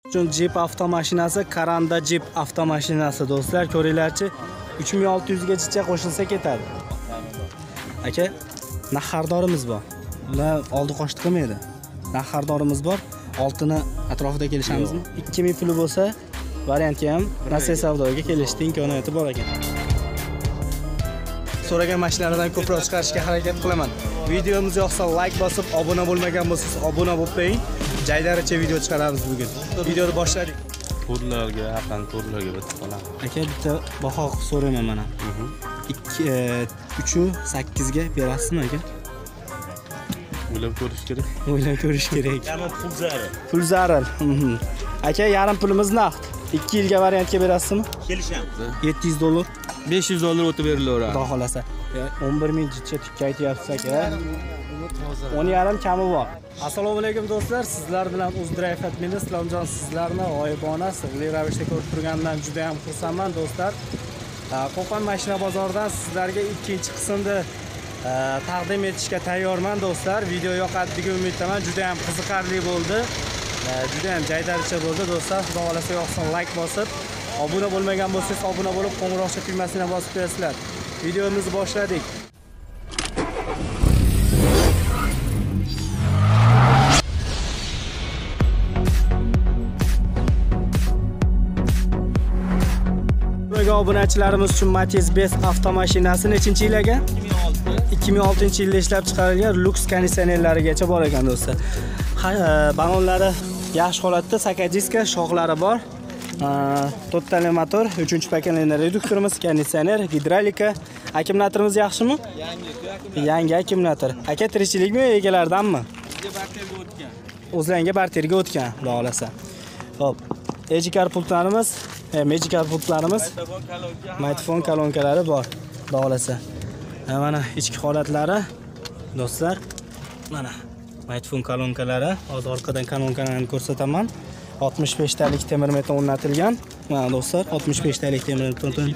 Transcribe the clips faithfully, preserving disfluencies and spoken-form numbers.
Uchun Jeep avtomashinasi, Karanda Jeep avtomashinasi do'stlar, ko'ringlarchi, uch ming olti yuz gacha qo'shilsa ketadi. Aka, nahardorimiz bor. Ular oldi qo'shdi qilmaydi. Nahardorimiz bor. Oltini atrofida kelishamizmi? ikki ming puli bo'lsa, variantga ham Nasiya savdoga kelishdi imkoniyati bor ekan. So'ragan mashinalardan ko'proq chiqarishga harakat qilaman. Videomiz yoqsa like bosib, obuna bo'lmagan bo'lsangiz obuna bo'lib qo'ying. Jaydaricha video chiqaramiz bugun. Videoni boshladik. Turlarga, yaqin turlarga bitta qo'yamiz. Aka, bitta baho so'rayman mana. ikki uch sakkiz ga berasizmi aka? O'ylab ko'rish kerak. O'ylab ko'rish kerak. Yarim pul zarar. Pul zarar. Aka, yarim pulimiz naqd. ikki yilga variantga berasizmi? Kelishamiz. yetti yuz dollar. besh yuz dollar o'tib berilaveradi. Xudo xolasa. o'n bir ming jicha tikka aytyapsiz aka. o'n yarim kami bor. Assalomu alaykum do'stlar. Sizlar bilan Uzdrive admini Islomjon sizlarni g'oyibona sirli ravishda ko'rib turganimdan juda ham xursandman do'stlar. Qo'qon mashina bozoridan sizlarga ikkinchi qismda taqdim etishga tayyorman do'stlar. Video yoqadi degan umiddaman. Juda ham qiziqarli bo'ldi. Juda ham jaydaricha bo'ldi do'stlar. Xudo xolasa yoqsin like bosib, obuna bo'lmagan bo'lsangiz obuna bo'lib, qo'ng'iroqcha tugmasini bosib qo'yasizlar. Videomizni boshladik. Obunachilarimiz uchun Matiz besh avtomashinasi nechinchi yil ekan? ikki ming oltinchi yilda ishlab chiqarilgan Lux konditsionerlarigacha bor ekan do'stlar. Balonlari yaxshi holatda, sakadiska shoxlari bor. To'rttali motor, uchinchi paketli reduktorimiz, konditsioner, gidrolika. Akkumulyatorimiz yaxshimi? Yangi, yangi akkumulyator. Aka, tirikchilikmi, egalaridanmi? Barterga o'tgan. O'zlariga barterga o'tgan, xudo xolasa. Xo'p, Ejikar pultlarimiz, Magical pultlarimiz, mikrofon kolonkalari bor, xudo xolasa. Mana ichki holatlari do'stlar. Mana mikrofon kolonkalari, hozir orqadan kolonkalarni ko'rsataman. oltmish besh talik temir metan o'rnatilgan. Mana do'stlar, oltmish besh talik temir metan.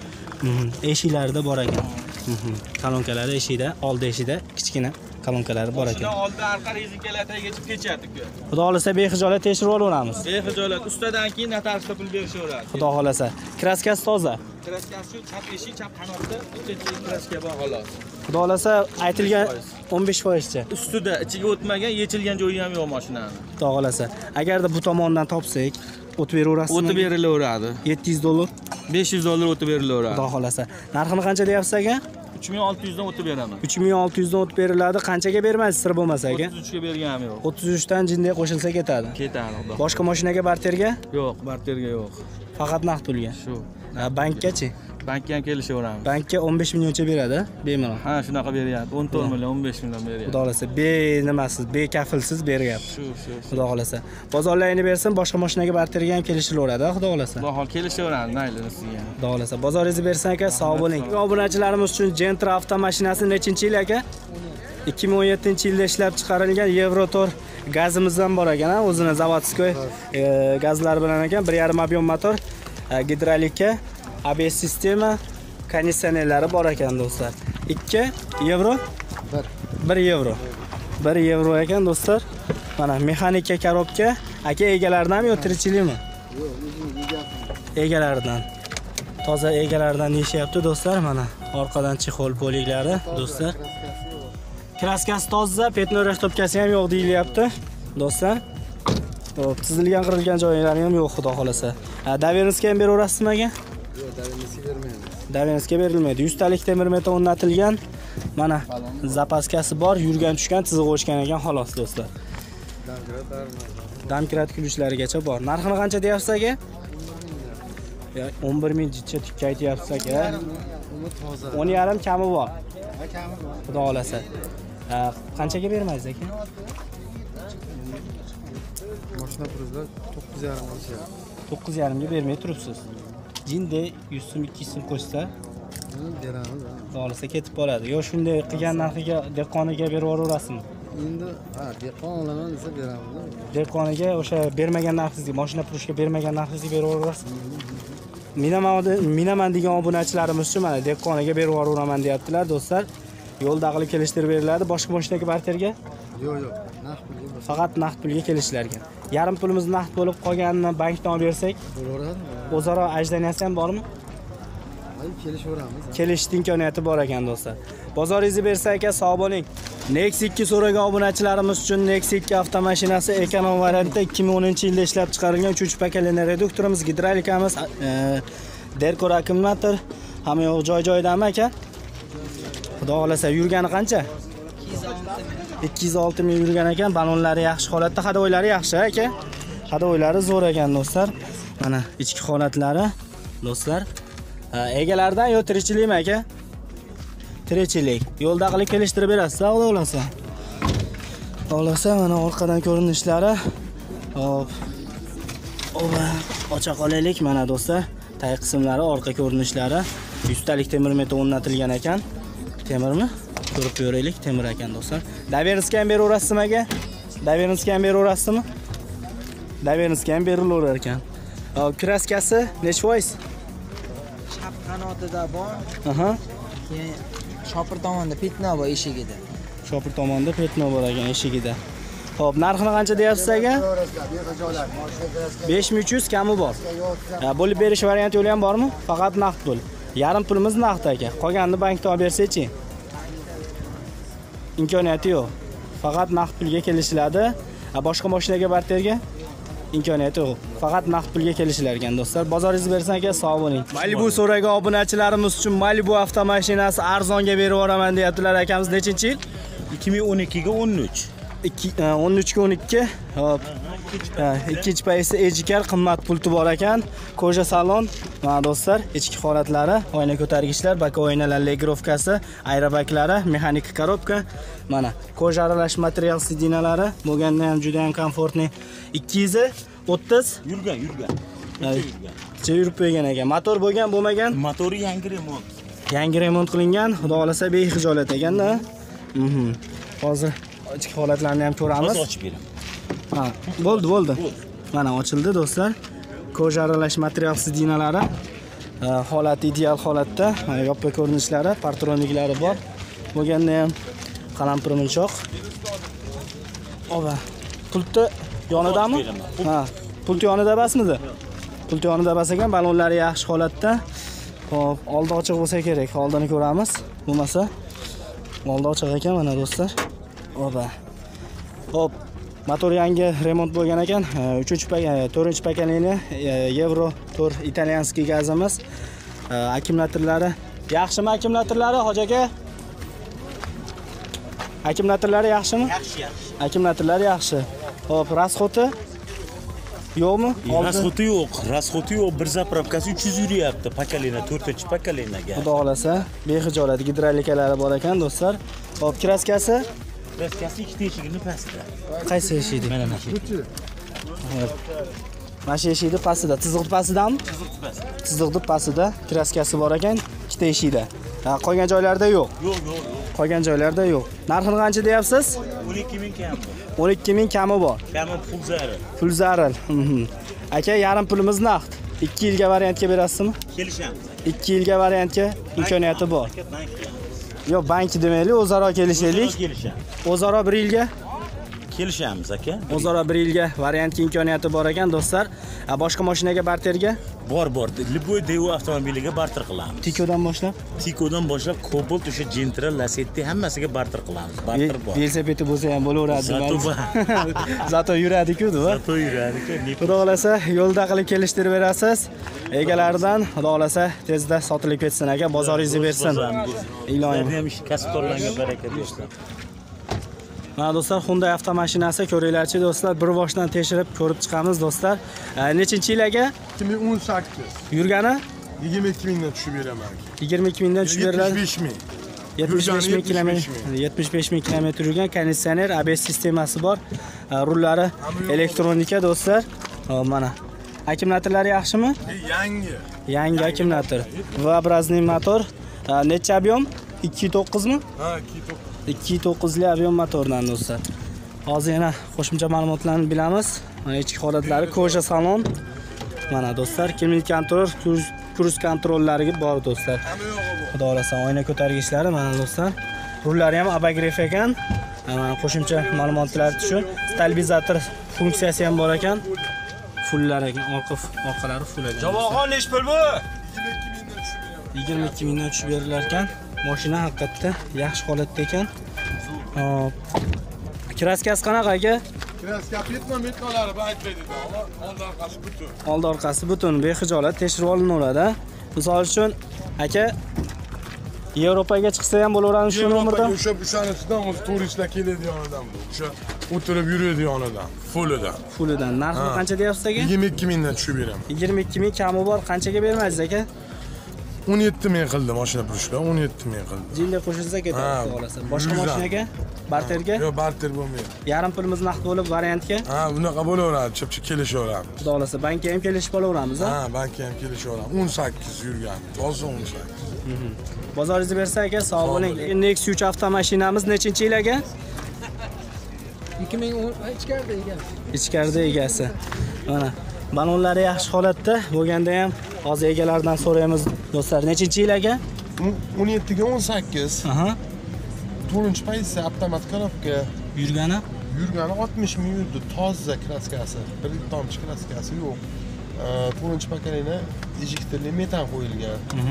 Eshiklarida bor ekan. Kolonkalari eshikda, oldi eshikda kichkina kolonkalari bor ekan. Oldi arqa rezinkalarga yechib kechadi-ku. Xudo xolasa bexijolat tekshirib olaveramiz. Bexijolat, ustidan keyin notarishda pul berishaveradi. Xudo xolasa. Kraskasi toza. Kraskasi shu chap eshik, chap qanotda, ikkinchi kraska bor xolos. Xudo xolasa aytilgan o'n besh foiz cha. Ustida ichiga o'tmagan, yechilgan joyi ham yo'q mashinani. Xudo xolasa. Agarda bu tomondan topsak, o'tib beraverasizmi? O'tib berilaveradi. yetti yuz dollar, besh yuz dollar o'tib berilaveradi. Xudo xolasa. Narxini qancha deyapsiz aka? uch ming olti yuz dan o'tib beraman. uch ming olti yuz dan o'tib beriladi. Qanchaga bermaysiz sir bo'lmasa aka? o'ttiz uch ga berganim yo'q. o'ttiz uch dan jinday qo'shilsa ketadi. Ketadi. Boshqa mashinaga barterga? Yo'q, barterga yo'q. Faqat naqd pulga. Shu. Bankkachi? Bankka ham kelishaveramiz. Bankka o'n besh millioncha beradi, bemalol. Ha, shunaqa beryapti. o'n to'rt million, o'n besh million beryapti. Xudo xolasa, be nimasiz, be kafilsiz beryapti. Shu, shu. Xudo xolasa. Bozorlarini bersin, boshqa mashinaga barterga ham kelishilaveradi, xudo xolasa. Xudo xol kelishaveramiz, maylini sizga. Xudo xolasa. Bozoringizni bersin aka, sog' bo'ling. Obunachilarimiz uchun Gentra avtomashinasi nechinchi yil aka? ikki ming o'n yettinchi yilda ishlab chiqarilgan Eurotor gazimizdan bor ekan, o'zini zavodskoy gazlari bilan ekan, bir yarim ob'yom motor, gidrolika, A B S sistema, konditsionerlari bor ekan do'stlar. ikki yevro? bir yevro. bir yevro ekan do'stlar. Mana mexanika korobka, aka egalaridan yo'q tirikchilikmi? Yo'q, egalaridan. Toza egalaridan deyishyapti do'stlar, mana orqadan chexol poliklari do'stlar. Kraskasi toza, petno rashtobkasi ham yo'q deyilyapti do'stlar. Xo'p, chizilgan, qirilgan joylari ham yo'q, xudo xolasa. Daverniska ham beraverasizmi aka? Yo'q, davenniska bermaymiz. Davenniska berilmaydi. yuz talik temir metan o'rnatilgan. Mana zapaskasi bor, yurgan tushgan, tizib o'chgan ekan xolos do'stlar. Damkrat kulishlarigacha bor. Narxini qancha deyapsiz aka? o'n bir ming jicha tikka aytyapsiz aka. o'n yarim kami bor. Xudo xolasa. Qanchaga bermaysiz aka? Mashina pulida to'qqiz yarim olishyapti. to'qqiz yarim ga bermay turibsiz. Jinde yuz so'm ikki yuz so'm qo'shsa beramiz. Xudo xolasa ketib qoladi. Yo shunday qilgan narxiga dehqoniga berib yuborasizmi? Endi ha, dehqon olaman desa beramiz. Dehqoniga o'sha bermagan narxingizga, mashina pulishga bermagan narxingizga berib yuborasizmi? Minaman minaman degan obunachilarimiz uchun mana dehqoniga berib yuboraman deyaptilar do'stlar. Yo'lda qilib kelishtirib beriladi. Boshqa mashinaga barterga? Yo'q, yo'q. Naqd pulga Faqat naqd pulga kelishlar ekan. Yarim pulimiz naqd bo'lib qolganini bankdan olib bersak, Bo'laveradi. o'zaro ajdaniyasi ham bormi? Ay, kelishaveramiz. Kelishning imkoniyati bor ekan do'stlar. Bozoringizni bersa aka, sog' bo'ling. Nexus ikki so'ragan obunachilarimiz uchun Nexus ikki avtomashinasi ekonom variantda ikki ming o'ninchi yilda ishlab chiqarilgan uchinchi pakaleniya reduktorimiz, gidravlikamiz, e, derkor akkumulyator, hamma yoq joy-joyidami aka? Xudo xolasa yurgani qancha? ikki yuz olti ming yurgan ekan, balonlari yaxshi holatda, hadovoylari yaxshi aka. Hadovoylari zo'r ekan do'stlar. Mana ichki holatlari do'stlar. Egalaridan yo tirikchilikmi aka? Tirikchilik. Yo'lda qilib kelishtirib berasiz, xudo xolasa. Xolasa mana orqadan ko'rinishlari. Hop. Oba, ocha qolaylik mana do'stlar. Tay qismlari, orqa ko'rinishlari. yuz talik temir metra o'rnatilgan ekan. Temirmi? Ko'rib ko'raylik, temir ekan do'stlar. Daverniska ham beraverasizmi aka? Daverniska ham beraverasizmi? Daverniska ham berilaverar ekan. Hop, kraskasi necha foiz? Chap qanotida bor. Aha. Keyin shopir tomonda petno bor eshigida. Shopir tomonda petno bor ekan eshigida. Hop, narxini qancha deyapsiz aka? besh ming uch yuz kami bor. Ya, bo'lib berish varianti yo'li ham bormi? Faqat naqd pul. Yarim pulimiz naqd aka. Qolganini bankdan olib bersa-chi? Imkoniyati yo'q. Faqat naqd pulga kelishiladi. Boshqa mashinaga barterga imkoniyati yo'q. Faqat naqd pulga kelishlar ekan do'stlar. Bozoringizni bersan aka, sog' bo'ling. Malibu so'ragan obunachilarimiz uchun Malibu avtomashinasi arzonga berib yuboraman deyaptilar akamiz. Nechinchi yil? ikki ming o'n ikki ga o'n uch. o'n uch ga o'n ikki. Hop. Ikkinchi paysi ejikar qimmat pulti bor ekan. Koja salon, mana do'stlar, ichki holatlari, oyna ko'targichlar, baka oynalar, legrovkasi, aerobaklari, mexanik korobka. Mana koja aralash material sidinalari bo'lganda ham juda ham komfortli. ikki yuz o'ttiz Yurgan, yurgan. Che yurib qo'ygan ekan. Motor bo'lgan, bo'lmagan? Motori yangi remont. Yangi remont qilingan, xudo xolasa behijolat ekanda. Mhm. Hozir ichki holatlarni ham ko'ramiz. Hozir ochib beraman. Ha, bo'ldi, bo'ldi. Mana ochildi do'stlar. Koja aralash material sidinalari holati ideal holatda. Mana yoppa ko'rinishlari, partroniklari bor. Bo'lganda ham qalampir munchoq. Oba. Pultni yonidami? Ha, pult yonida basmidi? Pult yonida bas ekan, balonlari yaxshi holatda. Hop, oldi ochiq bo'lsa kerak. Oldini ko'ramiz. Bo'lmasa, oldi ochiq ekan mana do'stlar. Oba. Hop. Motor yangi remont bo'lgan ekan. uchinchi to'rtinchi pakaleniya Euro to'rt italyanskiy gazimiz. Akkumulyatorlari yaxshimi akkumulyatorlari hoji aka? Akkumulyatorlari yaxshimi? Yaxshi, yaxshi. Akkumulyatorlari yaxshi. Hop, rasxoti yo'qmi? Rasxoti yo'q, rasxoti yo'q. Bir zapravkasi uch yuz yuryapti. Pakaleniya, to'rtinchi pakaleniyaga. Xudo xolasa, behijolat gidravlikalari bor ekan do'stlar. Hop, kraskasi? Kraskasi ikkita eshigini pastida. Qaysi eshikdi? Mana mana shu. Mana shu eshikni pastida, tiziqni pastidami? Tiziqni pastida. Tiziqni pastida kraskasi bor ekan, ikkita eshikda. Ha, qolgan joylarda yo'q. Yo'q, yo'q, yo'q. Qolgan joylarda yo'q. Narxini qancha deyapsiz? o'n ikki ming kami bor. o'n ikki ming kami bor. Kami pul zaril. Pul zaril. Aka, yarim pulimiz naqd. ikki yilga variantga berasizmi? Kelishamiz. ikki yilga variantga imkoniyati bor. Yo'q, bank demaylik, o'zaro kelishaylik. O'zaro bir yilga kelishamiz aka. O'zaro bir yilga variantga imkoniyati bor ekan do'stlar. Boshqa mashinaga barterga? Bor, bor. Любой Devo avtomobiliga barter qilamiz. Tikodan boshlab? Tikodan boshlab Cobalt, o'sha Gentra, Lacetti hammasiga barter qilamiz. Barter bor. Velosipedi bo'lsa ham bo'laveradi. Zato Zato yuradi-ku, deb. Zato yuradi-ku. Xudo xolasa yo'lda qilib kelishtirib berasiz. Egalaridan xudo xolasa tezda sotilib ketsin aka, bozoringizni bersin. Iloyim. Ham ish kasbdorlarga baraka do'stlar. Mana do'stlar, Hyundai avtomashinasi ko'ringlarchi do'stlar, bir boshdan tekshirib ko'rib chiqamiz do'stlar. Nechinchi yil aka? ikki ming o'n sakkiz. Yurgani? yigirma ikki mingdan tushib beraman. yigirma ikki mingdan tushib beriladi. yetmish besh ming. yetmish besh ming kilometr, yetmish besh ming kilometr yurgan, konditsioner, A B S sistemasi bor. Rullari elektronika do'stlar. Hop, mana. Akkumulyatorlari yaxshimi? Yangi. Yangi akkumulyator. V-obrazli motor. Necha объем? ikki nuqta to'qqiz mi? Ha, ikki nuqta to'qqiz. ikki nuqta to'qqizli объем motordan do'stlar. Hozir yana qo'shimcha ma'lumotlarni bilamiz. Mana ichki holatlari, koja salon. Mana do'stlar, klimat kontrol, kruz kontrollari bor do'stlar. Xudo xolasa, oyna ko'targichlari mana do'stlar. Rullari ham abagrev ekan. Mana qo'shimcha ma'lumotlar shu. Stabilizator funksiyasi ham bor ekan. Fullar ekan, orqa orqalari full ekan. Javohon nech pul bu? yigirma ikki mingdan tushib berilar ekan. Mashina haqiqatda yaxshi holatda ekan. Hop. Kraskasi qanaqa aka? Kraska petma metrolari aytmaydi. Old orqasi butun. Old orqasi butun, bexijolat tekshirib olinaveradi. Misol uchun aka Yevropaga chiqsa ham bo'laveradi shu nomerda. O'sha o'shanisidan o'zi turistlar keladigan odam bu. O'sha o'tirib yuradigan odam, fullidan. Fullidan. Narxi qancha deyapsiz aka? yigirma ikki mingdan tushib beraman. yigirma ikki ming kami bor. Qanchaga bermaysiz aka? o'n yetti ming qildi mashina purishlar, o'n yetti ming qildi. Jilla qo'shilsa ketadi, xohlasan. Boshqa mashinaga, barterga? Yo'q, barter bo'lmaydi. Yarim pulimiz naqd bo'lib variantga? Ha, bunaqa bo'laveradi, chipchi kelishaveramiz. Xudo xolasa, bankka ham kelishib olaveramiz, ha? Ha, bankka ham kelishaveramiz. o'n sakkiz yurgan, toza o'n sakkiz. Bozoringizni bersa aka, sog' bo'ling. Nexus uch avtomashinamiz nechinchi yil aka? ikki ming o'n ichkarida egasi. Ichkarida egasi. Mana balonlari yaxshi holatda bo'lganda ham hozir egalaridan so'raymiz do'stlar. Nechinchi yil aka? o'n yettiga o'n sakkiz. Aha. to'rtinchi pozitsiya avtomat korobka. Yurgani? Yurgani oltmish ming yurdi, toza kraskasi. Bir tomchi kraskasi yo'q. to'rtinchi pokoleniya ejiktirli metan qo'yilgan. Mhm.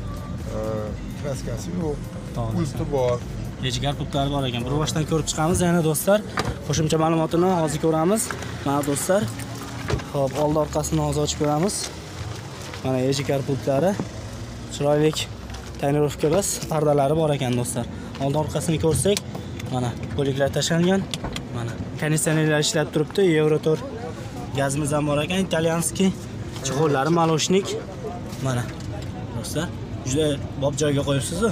Kraskasi yo'q. Pulti bor. Ejgar pultlari bor ekan. Bir boshdan ko'rib chiqamiz yana do'stlar. Qo'shimcha ma'lumotini hozir ko'ramiz. Mana do'stlar. Xo'p, old orqasini hozir ochib ko'ramiz. Mana ejgar pultlari. Chiroyli tonirovkamiz, pardalari bor ekan do'stlar. Old orqasini ko'rsak, mana bo'liklar tashlangan. Mana konditsionerlar ishlab turibdi. Yevrotor gazimiz ham bor ekan, italyanskiy. Chig'ollari maloshnik. Mana do'stlar, juda bob joyga qo'yibsiz-ku.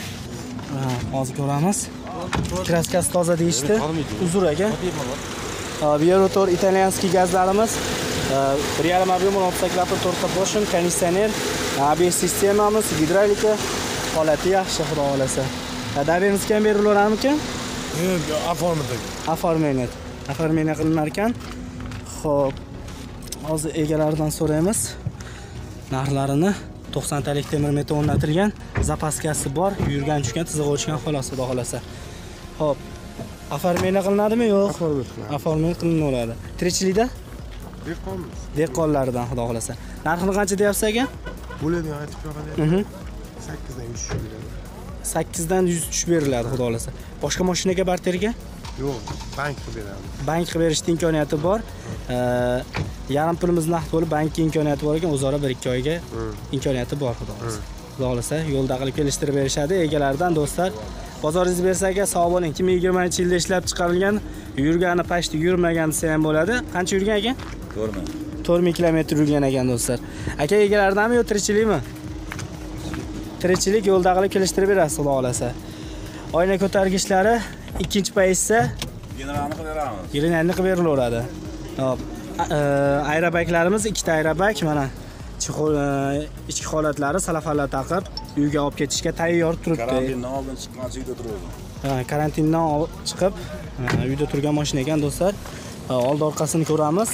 Hozir ko'ramiz. Kraskasi toza deyishdi. Uzr aka. Yevrotor italyanskiy gazlarimiz. bir yarim объем obstaklapli to'rtta portion, konditsioner, A B S sistemamiz, gidrolika holati yaxshi, xudo xolasa. Davenskiy ham berilaveradimi? Yo'q, оформление. Оформление. Оформление qilinar ekan. Xo'p. Hozir egalaridan so'raymiz. Narxlarini to'qson talik temir metan o'rnatilgan, zapaskasi bor, yurgan tushgan, tizig'i o'chgan xolos, xudo xolasa. Xo'p. Оформление qilinadimi yo'q? Оформление qilinaveradi. Tirikchilikda? Dehqonmiz. Dehqonlardan, xudo xolasa. Narxini qancha deyapsiz aka? Bo'ladigan aytib qo'ygan. Mhm. sakkizdan yuz tushib beradi. sakkizdan yuz tushib beriladi, xudo xolasa. Boshqa mashinaga barterga? Yo'q, bank qilib beramiz. Bank qilib berishning imkoniyati bor. Yarim pulimiz naqd bo'lib, bankka imkoniyati bor ekan, o'zaro bir ikki oyga imkoniyati bor, xudo xolasa. Xudo xolasa, yo'lda qilib kelishtirib berishadi egalaridan do'stlar. Bozoringizni bersa aka, sog' bo'ling. ikki ming yigirmanchi yilda ishlab chiqarilgan, yurgani pashti yurmagan desa ham bo'ladi. Qancha yurgan ekan? to'rt ming kilometr yurgan ekan do'stlar. Aka egalaridanmi yo tirikchilikmi? Tirikchilik, yo'lda qilib kelishtirib berasiz, xudo xolasa. Oyna ko'targichlari ikkinchi pozitsiya Generalni qilib beramiz. Generalni qilib berilaveradi. Hop. Aerobaglarimiz ikkita aerobag, mana ichki holatlari salafanlar taqib uyga olib ketishga tayyor turibdi. Karantindan oldin chiqqancha uyda turadi. Ha, karantindan chiqib uyda turgan mashina ekan do'stlar. Old orqasini ko'ramiz.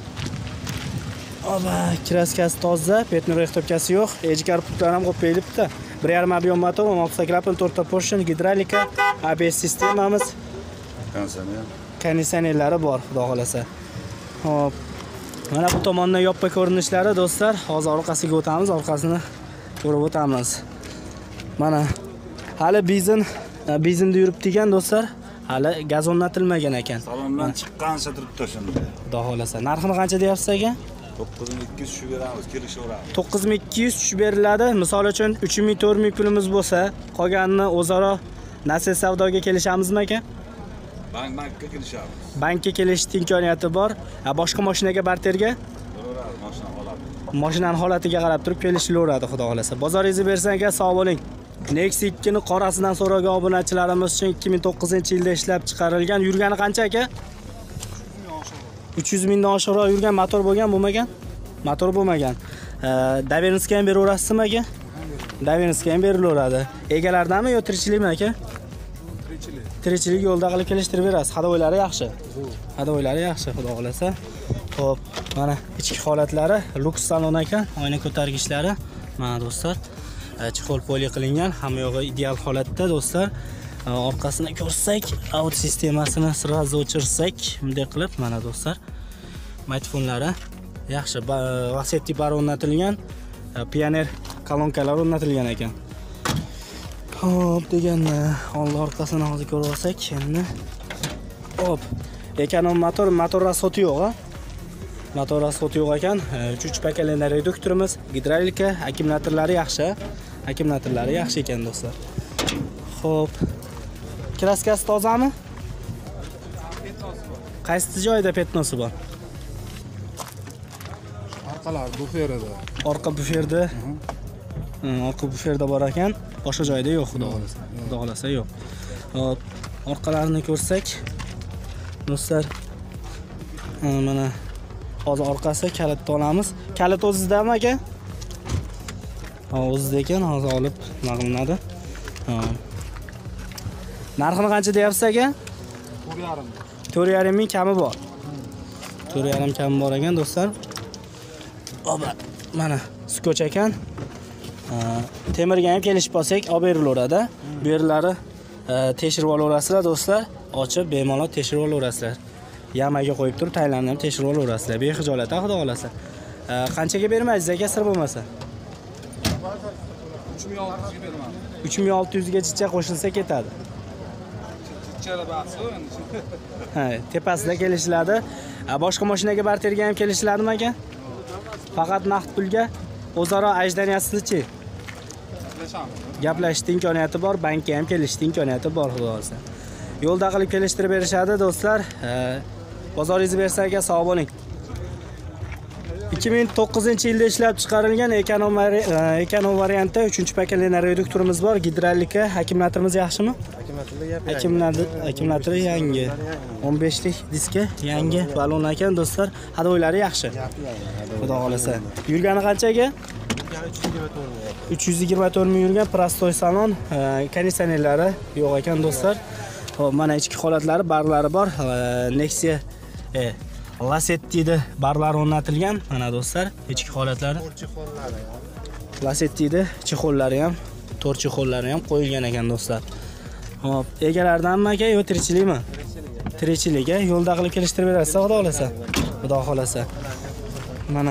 Aba, kraskasi toza, petnor ehtobkasi yo'q, ejgar pultlar ham qo'yib qo'yilibdi. bir yarim объем motor, obstaklapli to'rtta portion, gidrolika, A B S sistemamiz, Konditsioner. konditsionerlari bor, xudo xolasa. Hop. Mana bu tomondan yoppa ko'rinishlari do'stlar. Hozir orqasiga o'tamiz, orqasini ko'rib o'tamiz. Mana hali benzin, benzinda yuribdi ekan do'stlar. Hali gaz o'rnatilmagan ekan. Salondan chiqqancha turibdi shunda. Xudo xolasa. Narxini qancha deyapsiz aka? to'qqiz ming ikki yuz tushib beramiz, kelishaveramiz. to'qqiz ming ikki yuz tushib beriladi. Misol uchun uch ming to'rt ming pulimiz bo'lsa, qolganini o'zaro nasib savdoga kelishamizmi aka? Bank bankka kelishamiz. Bankka kelishning imkoniyati bor. Boshqa mashinaga barterga? Bo'laveradi, mashina holati. Mashinaning holatiga qarab turib kelishilaveradi, xudo xolasa. Bozoringizni bersang aka, sog' bo'ling. Nexus ikki ni qorasidan so'ragan obunachilarimiz uchun ikki ming to'qqizinchi yilda ishlab chiqarilgan. Yurgani qancha aka? uch yuz mingdan oshiqroq yurgan, motor bo'lgan, bo'lmagan? Motor bo'lmagan. Davenskiy ham beraverasizmi aka? Davenskiy ham berilaveradi. Egalardanmi yo tirikchilikmi aka? Tirikchilik. Tirikchilik yo'lda qilib kelishtirib berasiz. Hadovoylari yaxshi. Hadovoylari yaxshi, xudo xolasa. Xo'p, mana ichki holatlari luks salon ekan, oyna ko'targichlari. Mana do'stlar, chexol poli qilingan, hamma yog'i ideal holatda do'stlar. orqasini ko'rsak, auto sistemasini sразу o'chirsak, bunday qilib mana do'stlar, mikrofonlari yaxshi, Lacetti bar o'rnatilgan, Pioneer kolonkalar o'rnatilgan ekan. Hop deganda, old orqasini hozir ko'rib olsak, endi hop, Ekanom motor, motor rasxoti yo'q, ha? Motor rasxoti yo'q ekan. uchinchi pokoleniya reduktorimiz, gidravlika, akkumulyatorlari yaxshi. Akkumulyatorlari yaxshi ekan do'stlar. Xo'p. Kraskasi tozami? Qaysi joyda petnosi bor? Orqalar buferda. Orqa buferda. Orqa buferda bor ekan, boshqa joyda yo'q, xudo xolasa. Xudo xolasa yo'q. Hop, orqalarini ko'rsak, do'stlar, mana hozir orqasi kalitni olamiz. Kalit o'zizdami aka? Ha, o'zida ekan, hozir olib naqlinadi. Ha. Narxini qancha deyapsiz aka? to'rt yarim ming kami bor. to'rt yarim kami bor ekan do'stlar. Oba, mana skoch ekan. Temirga ham kelishib olsak, olib berilaveradi. Bu yerlari tekshirib olaverasizlar do'stlar. Ochib bemalol tekshirib olaverasizlar. Yamaga qo'yib turib, taylarni ham tekshirib olaverasizlar. Bexijolat, xudo xolasa. Qanchaga bermaysiz aka, sir bo'lmasa? uch ming olti yuzga beraman. uch ming olti yuz gacha qo'shilsa ketadi. Ichara bahsi endi. Ha, tepasida kelishiladi. Boshqa mashinaga barterga ham kelishiladimi aka? Faqat naqd pulga o'zaro ajdaniyasiz-chi? Gaplashishning imkoniyati bor, bankka ham kelishishning imkoniyati bor, xudo xolasa. Yo'lda qilib kelishtirib berishadi do'stlar. Bozoringiz bersa aka, sog' bo'ling. ikki ming to'qqizinchi yilda ishlab chiqarilgan Ekanom Ekanom variantda uchinchi pokoleniya reduktorimiz bor. Gidravlika, akkumulyatorimiz yaxshimi? Akkumulyator, akkumulyatori yangi. o'n beshlik diski yangi balon ekan do'stlar. Hadoylari yaxshi. Xudo xolasa. Yurgani qanchaga? uch yuz yigirma to'rt ming yurgan prostoy salon, konditsionerlari yo'q ekan do'stlar. Hop, mana ichki holatlari, barlari bor. Nexia e Lacettida barlar o'rnatilgan. Mana do'stlar, ichki holatlari. Lacettida chexollari ham, to'rt chexollari ham qo'yilgan ekan do'stlar. Hop, egalaridanmi aka, yo tirikchilikmi? Tirikchilik, yo'lda qilib kelishtirib berasiz, xudo xolasa. Xudo xolasa. Mana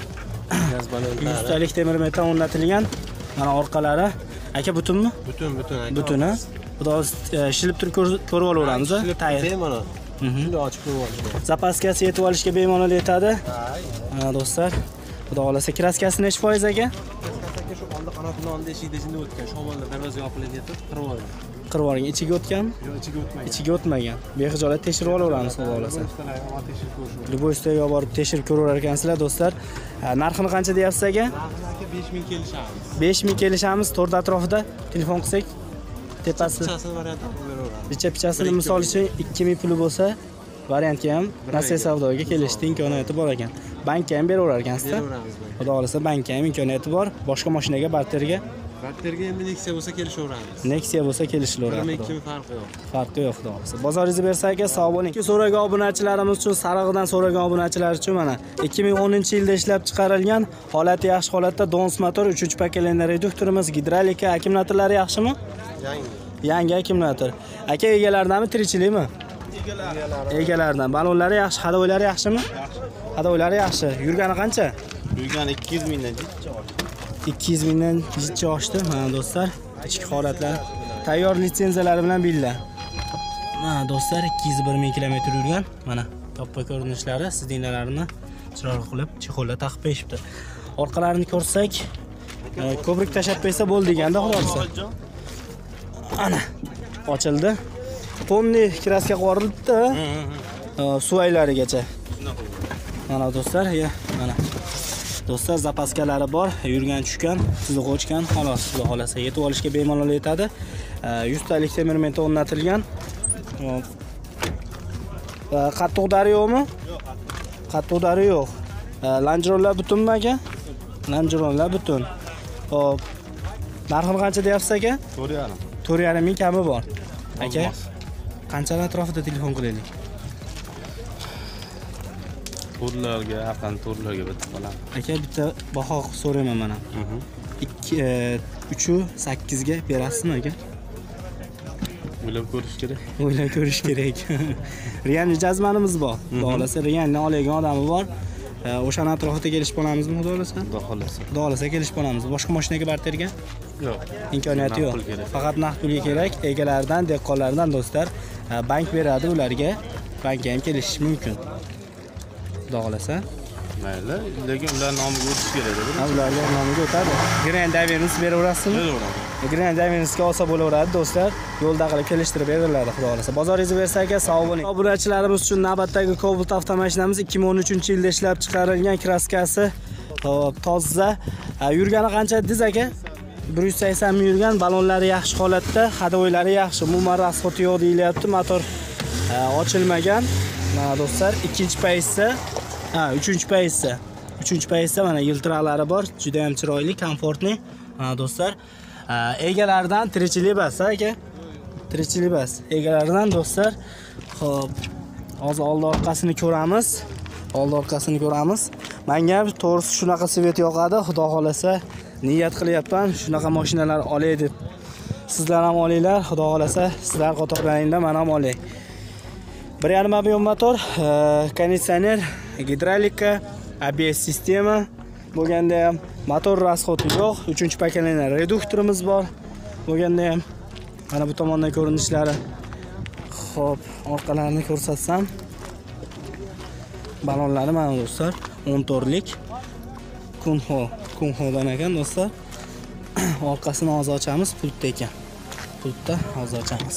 yuz talik temir metan o'rnatilgan. Mana orqalari. Aka butunmi? Butun, butun aka. Butuni. Xudo shilib turib ko'rib olaveramiz. Tayyor. Bemalol. Shuni ochib ko'rib olishdi. Zapaskasi yetib olishga bemalol yetadi. Mana do'stlar, xudo xolasa. Kraskasi necha foiz aka? Kraskasi shu oldi qanotini oldi eshikda ichida o'tgan. Shomonda darvoza yopilib ketib, qirib olgan. Qirib olgan. Ichiga o'tganmi? Yo'q, ichiga o'tmagan. Ichiga o'tmagan. Bexijolat tekshirib olaveramiz, xudo xolasa. Tekshirib ko'rish. Liboystoga borib tekshirib ko'raver ekansizlar do'stlar. Narxini qancha deyapsiz aka? Narxi besh ming kelishamiz. besh ming kelishamiz, to'rt atrofida telefon qilsak, tepasi Pichasi variantni qilib beraveramiz. bicha pichasini misol uchun ikki ming puli bo'lsa, variantga ham Nasiya savdoga kelishning imkoniyati bor ekan. Bankka ham beraverar ekansizlar. Xudo xolasa bankka ham imkoniyati bor. Boshqa mashinaga barterga Barterga endi Nexia bo'lsa kelishaveramiz. Nexia bo'lsa kelishilaveradi. bir ming ikki ming farqi yo'q. Farqi yo'q, xudo xolasa. Bozoringizni bersa aka, sog' bo'ling. So'ragan obunachilarimiz uchun, Sarig'idan so'ragan obunachilar uchun mana ikki ming o'ninchi yilda ishlab chiqarilgan, holati yaxshi holatda Dons motor uchinchi pokoleniya reduktorimiz, gidravlika, akkumulyatorlari yaxshimi? Yangi. Yangi akkumulyator. Aka egalaridanmi, tirikchilikmi? Egalaridan. Balonlari yaxshi, hadoylari yaxshimi? Hadoylari yaxshi. Yurgani qancha? Yurgani ikki yuz mingdan ikki yuz mingdan jichcha oshdi. Mana do'stlar, ichki holatlar tayyor litsenziyalari bilan billa. Mana do'stlar, ikki yuz bir ming kilometr yurgan. Mana toppa ko'rinishlari, sizdinalarini chiroyli qilib chexollar taqib qo'yishibdi. Orqalarini ko'rsak, ko'prik tashab qo'ysa bo'ldi deganda, xudo xolasa. Ana ochildi. Tonni kraska qo'rilibdi. Suvaylarigacha. Mana do'stlar, mana do'stlar, zapaskalari bor, yurgan tushgan, tuzuq o'chgan, xolos, xudo xolasa yetib olishga bemalol yetadi. yuz talik temir metan o'rnatilgan. Qattiqdari yo'qmi? Yo'q, qattiqdari yo'q. Lanjronlar butunmi aka? Lanjronlar butun. Xo'p. Narxini qancha deyapsiz aka? to'rt yarim. to'rt yarim ming kami bor. Aka, qanchalar atrofida telefon qilaylik? To'rlarga, yaqin to'rlarga bitib qoladi. Aka, bitta baho so'rayman mana. ikki uch sakkiz ga berasizmi aka? O'ylab ko'rish kerak. O'ylab ko'rish kerak. Riyanli jazmanimiz bor. Xudo xolasa Riyanni oladigan odami bor. O'shani atrofida kelishib olamizmi, xudo xolasa? Xudo xolasa. Xudo xolasa kelishib olamiz. Boshqa mashinaga barterga Yo'q. imkoniyati yo'q. Naqd pul kerak. Faqat naqd pulga kerak. Egalaridan, dehqonlardan do'stlar bank beradi ularga. Bankka ham kelishish mumkin. Xudo xolasa. Mayli, lekin ular nomiga o'tish kerak-da. Ha, ularga nomiga o'tadi. Grand Avenue beraverasizmi? Beraveradi. Grand Avenue'ga olsa bo'laveradi do'stlar. Yo'lda qilib kelishtirib beriladi, xudo xolasa. Bozoringiz bersa aka, sog' bo'ling. Obunachilarimiz uchun navbatdagi Cobalt avtomashinamiz ikki ming o'n uchinchi yilda ishlab chiqarilgan, kraskasi hop, toza. Yurgani qancha dedingiz aka? bir yuz sakson ming yurgan, balonlari yaxshi holatda, hadovoylari yaxshi. Umuman rasxoti yo'q deyilyapti. Motor ochilmagan. Mana do'stlar, ikkinchi paytsa, ha, uchinchi paytsa. uchinchi paytsa mana yiltiraqlari bor, juda ham chiroyli, komfortli. Mana do'stlar, egalaridan tirikchilik bas, aka. Tirikchilik bas. Egalaridan do'stlar, xo'p, hozir oldi orqasini ko'ramiz. Oldi orqasini ko'ramiz. Menga ham to'g'risi shunaqa svet yoqadi, xudo xolasa, niyat qilyapman shunaqa mashinalar olay deb. Sizlar ham olinglar, xudo xolasa, sizlar qatorlaringda men ham olay. bir yarim ob'yom motor, konditsioner, gidravlika, A B S sistema bo'lganda ham motor rasxoti yo'q, uchinchi pokoleniya reduktorimiz bor. Bo'lganda ham mana bu tomondan ko'rinishlari. Xo'p, orqalarini ko'rsatsam. Balonlari mana do'stlar, o'n to'rtlik Kunho, Kunhodan ekan do'stlar. Orqasini hozir ochamiz, pultda ekan. Pultda hozir ochamiz.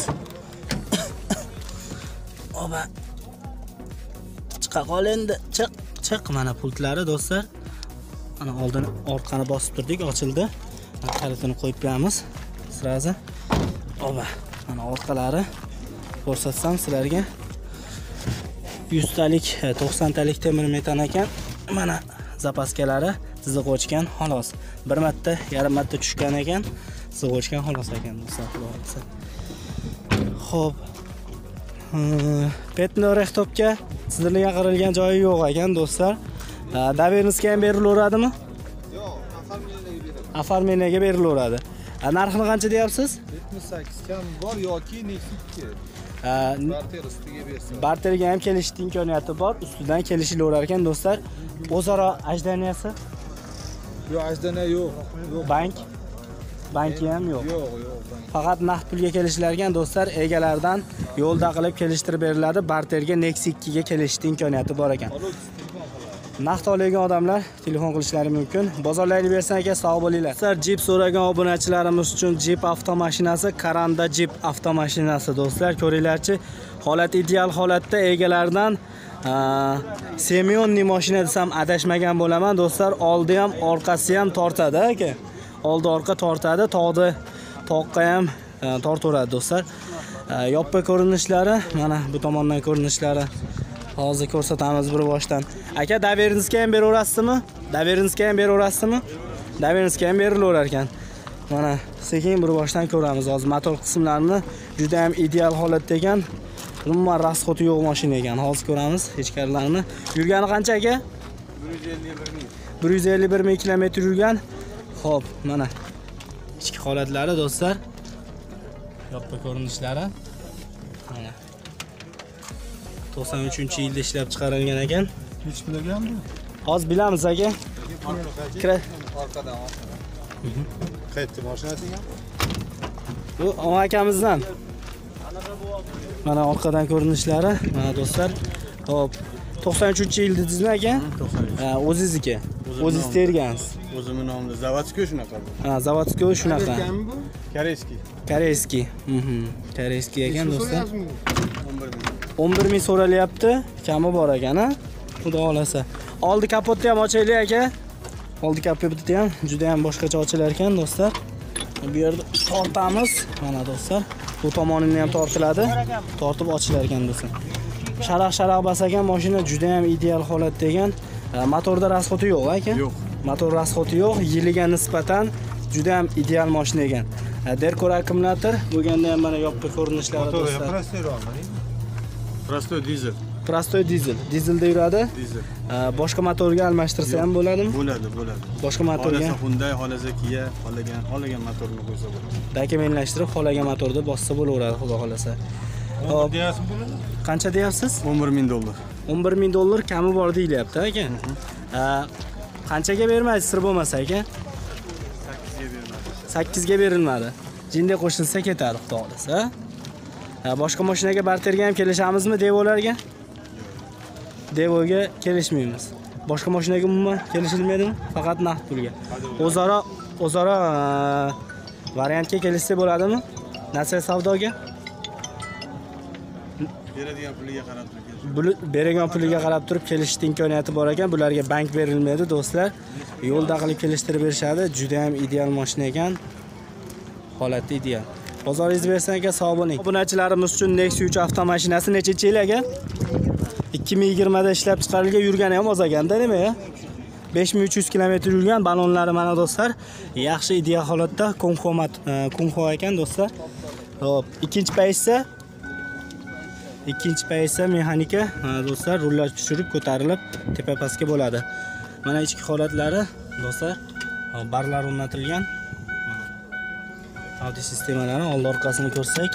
Oba. Chiqa qol endi, chiq, chiq mana pultlari do'stlar. Mana oldin orqani bosib turdik, ochildi. Kalitini qo'yib beramiz. Sirazi. Oba. Mana orqalari ko'rsatsam sizlarga. yuz talik, to'qson talik temir metan ekan. Mana zapaskalari chiziq o'chgan, xolos. Bir marta, yarim marta tushgan ekan, chiziq o'chgan xolos ekan do'stlar. Xo'p. Petno rehtopga sizlarga qirilgan joyi yo'q ekan do'stlar. Davernisga ham berilaveradimi? Yo'q, afarmeniyaga beradi. Afarmeniyaga berilaveradi. Narxini qancha deyapsiz? yetmish sakkiz kam bor yoki Nexus'ga. Barter ustiga bersa. Barterga ham kelishning imkoniyati bor, ustidan kelishilaverar ekan do'stlar. O'zaro ajdaniyasi? Yo'q, ajdana yo'q. Yo'q. Bank? Banki ham yo'q. Yo'q, yo'q. Faqat naqd pulga kelishilar ekan do'stlar, egalaridan yo'lda qilib kelishtirib beriladi. Barterga Nexus ikkiga kelishning imkoniyati bor ekan. Naqd olgan odamlar telefon qilishlari mumkin. Bozorlaringiz bersin aka, sog' bo'linglar. Sizlar Jeep so'ragan obunachilarimiz uchun Jeep avtomashinasi, Karanda Jeep avtomashinasi do'stlar, ko'ringlarchi, holat ideal holatda, egalaridan Semyonni mashina desam adashmagan bo'laman do'stlar. Oldi ham, orqasi ham tortadi aka. Oldi orqa tortadi, tog'da toqqa ham tortaveradi do'stlar. Yoppa ko'rinishlari, mana bu tomondan ko'rinishlari. Hozir ko'rsatamiz bir boshdan. Aka, daverinizga ham beraverasizmi? Daverinizga ham beraverasizmi? Daverinizga ham berilaverar ekan. Mana sekin bir boshdan ko'ramiz. Hozir motor qismlarini juda ham ideal holatda ekan. Umuman rasxoti yo'q mashina ekan. Hozir ko'ramiz ichkarilarini. Yurgani qancha aka? bir yuz ellik bir ming kilometr yurgan. Xo'p, mana ichki holatlari do'stlar. Yoppa ko'rinishlari. Mana to'qson uchinchi yilda ishlab chiqarilgan ekan. Hech bilganmi? Hozir bilamiz aka. Kira. Orqadan, orqadan. Qayerda mashinasi ekan? Bu o'ng akamizdan. Mana orqadan ko'rinishlari, mana do'stlar. Xo'p, to'qson uchinchi yil dedingizmi aka? Ha, o'zingizniki. O'zingiz tergansiz. O'zimning nomimda Zavodskoy shunaqa bu. Ha, Zavodskoy shunaqa. bu? Koreyskiy. Koreyskiy. Mhm. Koreyskiy ekan do'stlar. o'n bir ming. o'n bir ming so'ralyapti. Kami bor ekan, ha? Xudo xolasa. Oldi kapotni ham ochaylik aka. Oldi kapotni ham juda ham boshqacha ochilar ekan do'stlar. Bu yerda tortamiz. Mana do'stlar, bu tomonini ham tortiladi. Tortib ochilar ekan do'stlar. Sharaq-sharaq bas ekan, mashina juda ham ideal holatda ekan. Motorda rasxoti yo'q aka. Yo'q. Motor rasxoti yo'q, yiliga nisbatan juda ham ideal mashina ekan. Derkor akkumulyator bo'lganda ham mana yopqa ko'rinishlari do'stlar. Prostoy dizel. Prostoy dizel. Dizelda yuradi. Dizel. Boshqa motorga almashtirsa ham bo'ladimi? Bo'ladi, bo'ladi. Boshqa motorga. Xohlasa Hyundai, xohlasa Kia, xohlagan, xohlagan motorni qo'ysa bo'ladi. Dokumentlashtirib, xohlagan motorda bossa bo'laveradi, xudo xolasa. Hop, deyapsiz bo'ladi? Qancha deyapsiz? o'n bir ming dollar. o'n bir ming dollar kami bor deyilyapti, aka. Qanchaga bermaysiz, sir bo'lmasa, aka? sakkizga bermadi. sakkizga berilmadi. Jinda qo'shilsa ketadi, xudo xolasa. Boshqa mashinaga barterga ham kelishamizmi Devolarga? Devoga kelishmaymiz. Boshqa mashinaga umuman kelishilmaydimi? Faqat naqd pulga. O'zaro o'zaro variantga kelishsa bo'ladimi? Nasiya savdoga? Beradigan puliga qarab turib. Beradigan puliga qarab turib kelishning imkoniyati bor ekan. Bularga bank berilmaydi, do'stlar. Yo'lda qilib kelishtirib berishadi. Juda ham ideal mashina ekan. Holati ideal. Bozoringiz bersan aka, sog' bo'ling. Obunachilarimiz uchun Nexus uch avtomashinasi nechinchi yil aka? ikki ming yigirma da ishlab chiqarilgan, yurgani ham oz ekanda, nima ya? besh ming uch yuz kilometr yurgan, balonlari mana do'stlar, yaxshi ideal holatda, konxomat, konxo ekan do'stlar. Xo'p, ikkinchi paytsa ikkinchi paytsa mexanika, do'stlar, rullar tushirib ko'tarilib, tepa pastga bo'ladi. Mana ichki holatlari, do'stlar, barlar o'rnatilgan. Audio sistemalari old orqasini ko'rsak.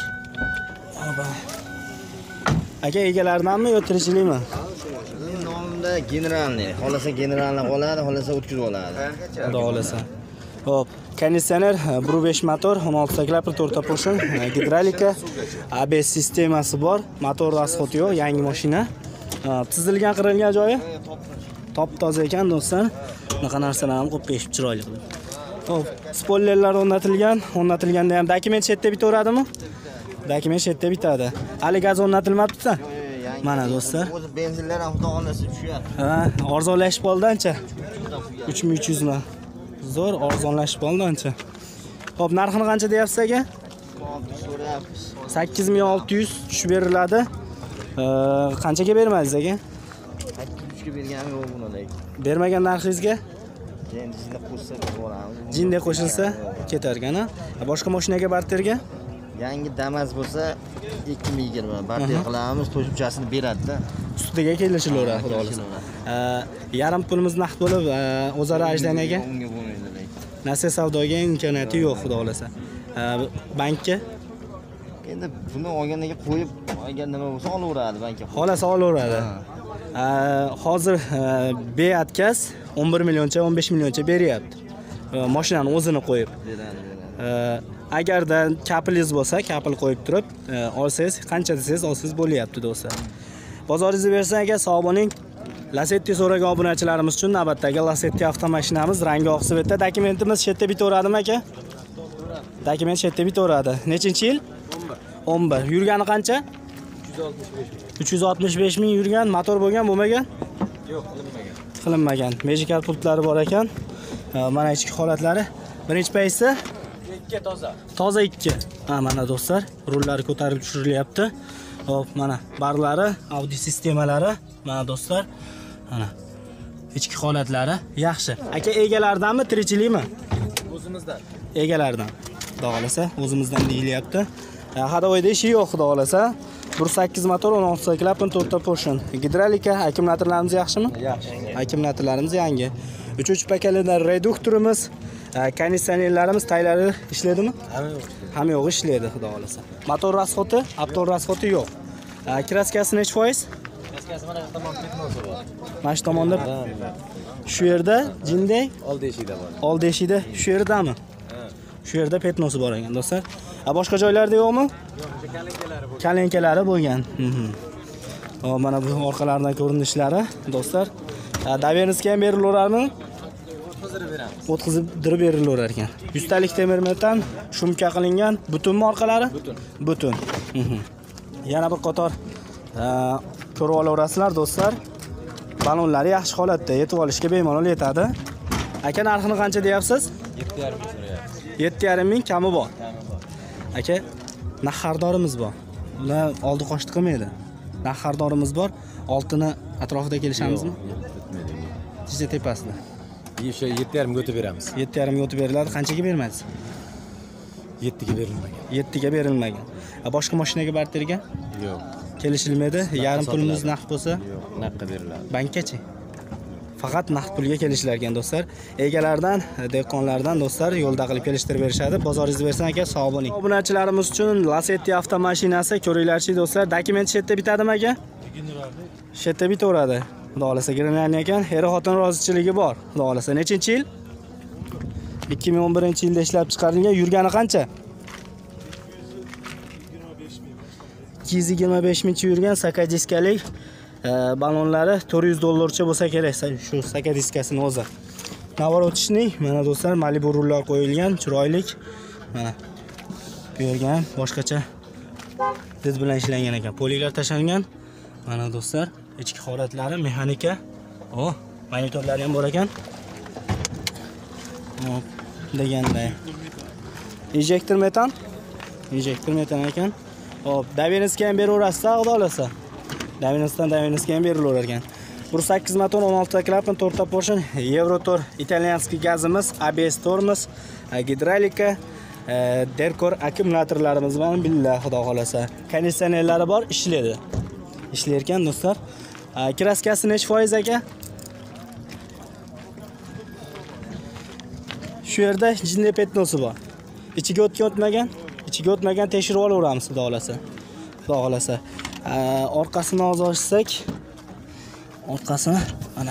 Aka egalaridanmi yo tirikchilikmi? Men nomimda generalniy. Xolasa generalni qoladi, xolasa o'tkazib oladi. Xudo xolasa. Hop, konditsioner bir nuqta besh motor, o'n olti saklapir, to'rtta portion, gidrolika, A B S sistemasi bor, motor rasxoti yo'q, yangi mashina. Tizilgan, qirilgan joyi top toza ekan do'stlar. Bunaqa narsalar ham qo'yib peshib chiroyli qilib. Hop, spoilerlar o'rnatilgan, o'rnatilganda ham dokument chetda bitaveradimi? Dokument chetda bitadi. Hali gaz o'rnatilmabdi-da. Mana do'stlar. O'zi benzinlar ham xudo xolasa tushyapti. Ha, arzonlashib qoldi ancha. uch ming uch yuz ma. Zo'r arzonlashib qoldi ancha. Hop, narxini qancha deyapsiz aka? sakkiz ming olti yuz tushib beriladi. Qanchaga bermadingiz aka? sakkiz ming uchga berganim yo'q buni. Bermagan narxingizga? Jinda qo'shsa bo'ladi. Jinda qo'shilsa ketargan-a. Boshqa mashinaga barterga? Yangi Damas bo'lsa ikki ming yigirma barter qilamiz, qo'shimchasini beradi-da. Ustiga kelishilaveradi, xudo xolasa. Yarim pulimiz naqd bo'lib, o'zaro ajdanaga unga bo'lmaydi. Nasiya savdoga imkoniyati yo'q, xudo xolasa. Bankka Endi buni olgandan keyin qo'yib, agar nima bo'lsa olaveradi bankka. Xolasa olaveradi. Hozir Beatkaz o'n bir millioncha, o'n besh millioncha beryapti. Mashinani o'zini qo'yib. Agarda kapilingiz bo'lsa, kapil qo'yib turib, olsangiz, qancha desangiz olsangiz bo'lyapti do'stlar. Bozoringizni bersan aka, sog' bo'ling. Lasetti so'ragan obunachilarimiz uchun navbatdagi Lasetti avtomashinamiz rangi oq svetda. Dokumentimiz chetda bitaveradimi aka? Dokument chetda bitaveradi. Nechinchi yil? o'n bir. Yurgani qancha? uch yuz oltmish besh ming yurgan, motor bo'lgan, bo'lmagan? Yo'q, qilinmagan. Qilinmagan. Magical pultlari bor ekan. Mana ichki holatlari. Birinchi paytsa ikki toza. Toza ikki. Ha, mana do'stlar, rullari ko'tarilib tushirilyapti. Hop, mana barlari, audio sistemalari, mana do'stlar. Mana ichki holatlari yaxshi. Aka egalaridanmi, tirikchilikmi? O'zimizdan. Egalaridan. Xudo xolasa, o'zimizdan deyilyapti. Hadovoyda ishi yo'q, xudo xolasa. bir sakkiz motor, o'n olti saklapin, to'rtta portion. Gidrolika, akkumulyatorlarimiz yaxshimi? Yaxshi. Akkumulyatorlarimiz yangi. uchinchi paketdan reduktorimiz, konditsionerlarimiz taylari ishladimi? Hamma yo'q. Hamma yo'q ishlaydi, xudo xolasa. Motor rasxoti, avtor rasxoti yo'q. Kraskasi necha foiz? Kraskasi mana bu tomon petnosi bor. Mana shu tomonda. Shu yerda jinday Old eshikda bor. old eshikda shu yerdami? Shu yerda petnosi bor ekan, do'stlar. A boshqa joylarda yo'qmi? Yo'q, o'sha kalenkalari bor. Kalenkalari bo'lgan. Hop, mana bu orqalaridan ko'rinishlari, do'stlar. Davenizga ham berilaverarmi? O'tkazib beramiz. O'tkazib dirib berilaverar ekan. yuz talik temir metan, shumka qilingan, butunmi orqalari? Butun. Butun. Yana bir qator ko'rib olaverasizlar, do'stlar. Balonlari yaxshi holatda, yetib olishga bemalol yetadi. Aka, narxini qancha deyapsiz? yetti yarim ming so'rayapmiz. yetti yarim ming kami bor. Kami bor. Aka, nahardorimiz bor. Ular oldi qo'shti qilmaydi. Nahardorimiz bor. Oltini atrofida kelishamizmi? Sizga tepasida. O'sha yetti yarim ming o'tib beramiz. yetti yarim ming o'tib beriladi. Qanchaga bermaysiz? yettiga berilmagan. yettiga berilmagan. Boshqa mashinaga barterga Yo'q. kelishilmaydi. Yarim pulimiz naqd bo'lsa, naqdga beriladi. bankkachi. Faqat naqd pulga kelishlar ekan do'stlar. Egalaridan, dehqonlardan do'stlar yo'lda qilib kelishtirib berishadi. Bozoringiz bersin aka, sog' bo'ling. Obunachilarimiz uchun Lacetti avtomashinasi ko'ringlarchi do'stlar. Dokument shu yerda bitadimi aka? Shu yerda bitaveradi. Xudo xolasa girinlarni ekan, er-xotin rozichiligi bor. Xudo xolasa nechinchi yil? ikki ming o'n birinchi yilda ishlab chiqarilgan. Yurgani qancha? ikki yuz yigirma besh mingcha yurgan sakadiskalik balonlari to'rt yuz dollarcha bo'lsa kerak. Shu sakadiskasini o'zi. Navorotishning mana do'stlar Malibu rullar qo'yilgan, chiroyli. Mana bu yerga ham boshqacha diz bilan ishlangan ekan. Poliklar tashlangan. Mana do'stlar, ichki holatlari mexanika. O, monitorlari ham bor ekan. Hop, deganday. Injektor metan. Injektor metan ekan. Hop, davenskiga ham beraverasiz, xudo xolasa. Davenskdan davenskiga ham berilaverar ekan. bir sakkiz motor o'n olti klapan to'rtta portion Yevrotor italyanskiy gazimiz, A B S tormoz, gidrolika, Derkor akkumulyatorlarimiz bilan billah xudo xolasa. Konditsionerlari bor, ishlaydi. Ishlar ekan do'stlar. Kraskasi necha foiz aka? Shu yerda jinli petnosi bor. Ichiga o'tgan o'tmagan, ichiga o'tmagan tekshirib olaveramiz xudo xolasa. Xudo xolasa. Orqasini hozir ochsak, orqasini mana